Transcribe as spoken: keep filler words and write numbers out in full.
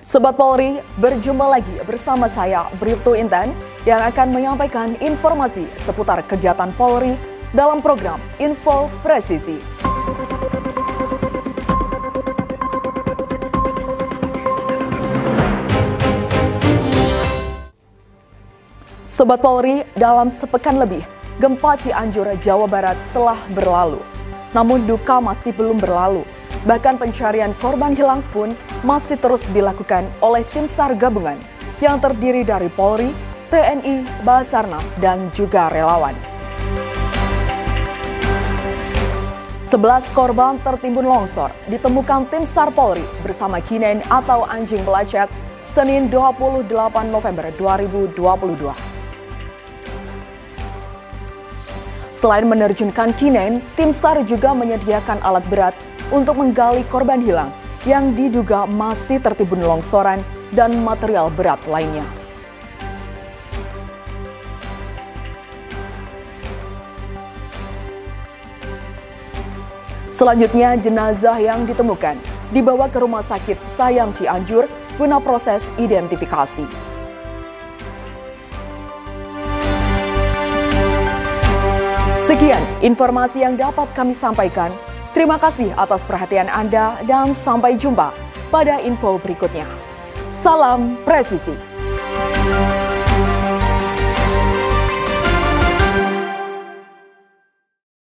Sobat Polri, berjumpa lagi bersama saya Bribtu Intan yang akan menyampaikan informasi seputar kegiatan Polri dalam program Info Presisi. Sobat Polri, dalam sepekan lebih, gempa Cianjur, Jawa Barat telah berlalu. Namun duka masih belum berlalu. Bahkan pencarian korban hilang pun masih terus dilakukan oleh tim SAR gabungan yang terdiri dari Polri, T N I, Basarnas, dan juga relawan. sebelas korban tertimbun longsor ditemukan tim SAR Polri bersama Kinen atau anjing pelacak Senin dua puluh delapan November dua ribu dua puluh dua. Selain menerjunkan Kinen, tim SAR juga menyediakan alat berat untuk menggali korban hilang yang diduga masih tertimbun longsoran dan material berat lainnya. Selanjutnya, jenazah yang ditemukan dibawa ke Rumah Sakit Sayang Cianjur guna proses identifikasi. Sekian informasi yang dapat kami sampaikan. Terima kasih atas perhatian Anda dan sampai jumpa pada info berikutnya. Salam presisi.